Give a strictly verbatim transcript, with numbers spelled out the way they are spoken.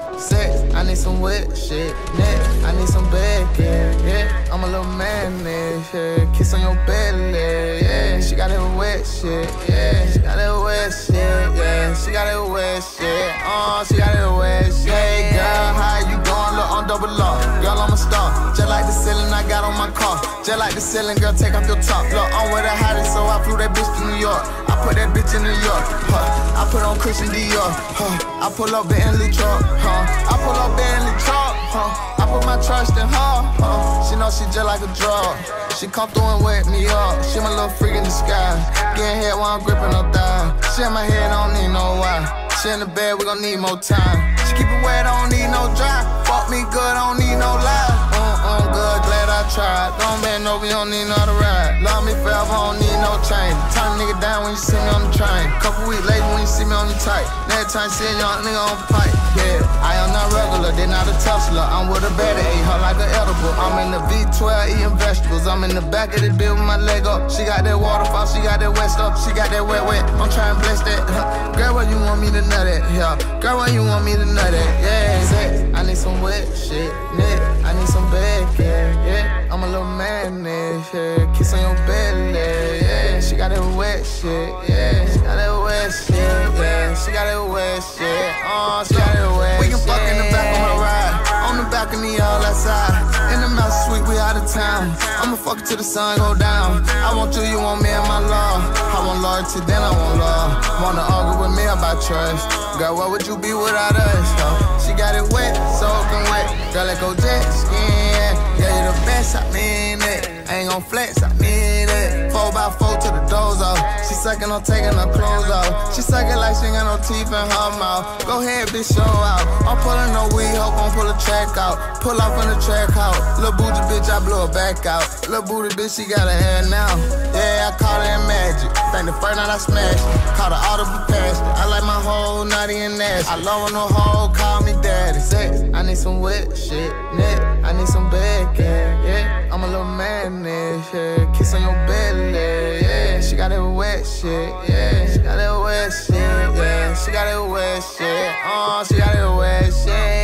Sex, I need some wet shit. Neck, I need some bed, yeah, yeah. I'm a little man, yeah. Kiss on your belly, yeah. She got that wet shit, yeah. She got that wet shit, yeah. She got that wet shit, oh, she got that wet shit. Hey, girl, how you doing? Look, on double law. Girl, I'm a star. Just like the ceiling I got on my car. Just like the ceiling, girl, take off your top. Look, I'm with the hottest, so I flew that bitch to New York. I put that bitch in New York, huh. I put on Christian Dior, huh. I pull up Bentley truck, huh. I pull up Bentley truck, huh. I put my trust in her, huh. She know she just like a drug. She come through and wake me up. She my little freak in the sky. Getting head while I'm gripping her thigh. She in my head, I don't need no why. She in the bed, we gon' need more time. She keep it wet, I don't need no dry. Fuck me good, I don't need no lie. Uh, uh, good, glad I tried. Don't bend over, you don't need no to ride. Love me forever, I don't need no chain. Turn a nigga down when you see me on the train. Couple weeks later when you see me on the tight. Next time see a young nigga on pipe. Yeah, I am not regular, they not a Tesla. I'm with a baddie, ate her like an edible. I'm in the V twelve eating vegetables. I'm in the back of the bill with my leg up. She got that waterfall, she got that wet stuff. She got that wet wet, I'm trying to bless that. Girl, where you want me to nut at? Yeah, girl, where you want me to nut at? Yeah, sex, I need some wet shit. Neck, I need some bed, yeah, yeah. I'm a little man, yeah. Kiss on your belly, yeah. She got that wet shit, yeah. She got that wet shit, yeah. She got that wet shit, oh, she got that wet shit. We can fuck in the back of my ride, on the balcony all outside. In the mouse suite, we out of town. I'ma fuck it till the sun go down. I want you, you want me and my love. I want loyalty, then I want love. Wanna argue with me about trust. Girl, what would you be without us? Huh? She got it wet, soaking wet. Girl, let go jet skin. Yeah, you the best, I mean it. Ain't gon' flex, I mean it. Four by four to the doors off. She suckin' on taking her clothes off. She suckin' like she ain't got no teeth in her mouth. Go ahead, bitch, show out. I'm pullin' no weed, hope I'm pull a track out. Pull off in the track out. Lil' bougie bitch, I blow her back out. Lil' booty bitch, she got her hair now. Yeah, I caught her in magic. Think the first night I smashed it. Caught her audible passion. I like my whole naughty and nasty. I love when the hoe call me daddy. Sex, I need some wet shit. Neck, I need some bed, yeah, yeah. I'm a little man, yeah. Kiss on your belly, yeah. She got that wet shit, yeah. She got that wet shit, yeah. She got that wet shit, oh, she got that wet shit.